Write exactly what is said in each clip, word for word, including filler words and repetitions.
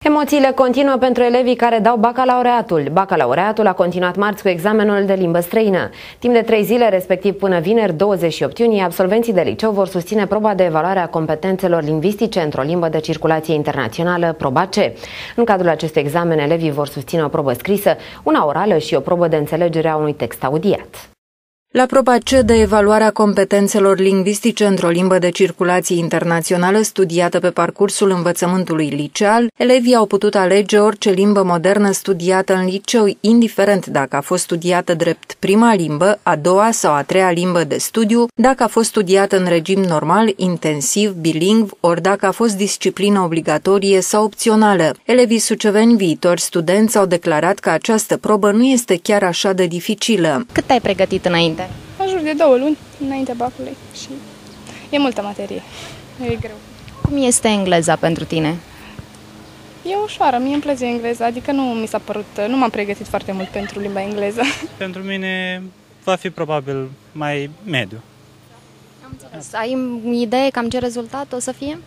Emoțiile continuă pentru elevii care dau bacalaureatul. Bacalaureatul a continuat marți cu examenul de limbă străină. Timp de trei zile, respectiv până vineri, douăzeci și opt iunie, absolvenții de liceu vor susține proba de evaluare a competențelor lingvistice într-o limbă de circulație internațională, proba C. În cadrul acestui examen, elevii vor susține o probă scrisă, una orală și o probă de înțelegere a unui text audiat. La proba C de evaluare a competențelor lingvistice într-o limbă de circulație internațională studiată pe parcursul învățământului liceal, elevii au putut alege orice limbă modernă studiată în liceu, indiferent dacă a fost studiată drept prima limbă, a doua sau a treia limbă de studiu, dacă a fost studiată în regim normal, intensiv, bilingv, ori dacă a fost disciplină obligatorie sau opțională. Elevii suceveni, viitori studenți, au declarat că această probă nu este chiar așa de dificilă. Cât te-ai pregătit înainte? În jur de două luni, înaintea bacului, și e multă materie, e greu. Cum este engleza pentru tine? E ușoară, mie îmi place engleza, adică nu mi s-a părut, nu m-am pregătit foarte mult pentru limba engleză. Pentru mine va fi probabil mai mediu. Am înțeles. Ai idee cam ce rezultat o să fie?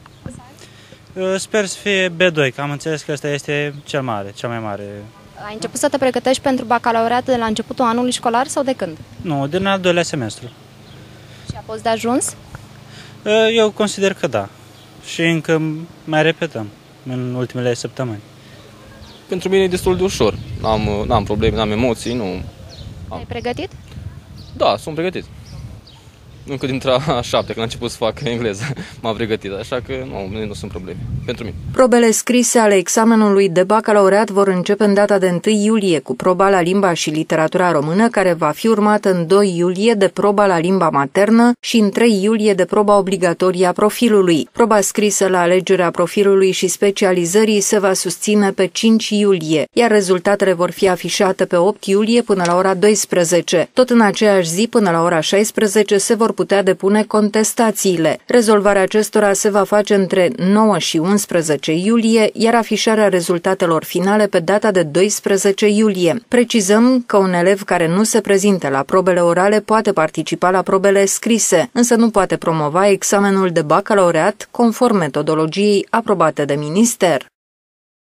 Sper să fie B doi, că am înțeles că ăsta este cel mare, cel mai mare. Ai început să te pregătești pentru bacalaureat de la începutul anului școlar sau de când? Nu, din al doilea semestru. Și a fost de ajuns? Eu consider că da. Și încă mai repetăm în ultimele săptămâni. Pentru mine e destul de ușor. N-am, n-am probleme, n-am emoții, nu... Am. Ai pregătit? Da, sunt pregătit. Încă dintre a șapte, când am început să fac engleză, m-am pregătit, așa că nu, nu sunt probleme pentru mine. Probele scrise ale examenului de bacalaureat vor începe în data de întâi iulie cu proba la limba și literatura română, care va fi urmată în doi iulie de proba la limba maternă și în trei iulie de proba obligatorie a profilului. Proba scrisă la alegerea profilului și specializării se va susține pe cinci iulie, iar rezultatele vor fi afișate pe opt iulie până la ora douăsprezece. Tot în aceeași zi, până la ora șaisprezece, se vor putea depune contestațiile. Rezolvarea acestora se va face între nouă și unsprezece iulie, iar afișarea rezultatelor finale pe data de doisprezece iulie. Precizăm că un elev care nu se prezinte la probele orale poate participa la probele scrise, însă nu poate promova examenul de bacalaureat conform metodologiei aprobate de minister.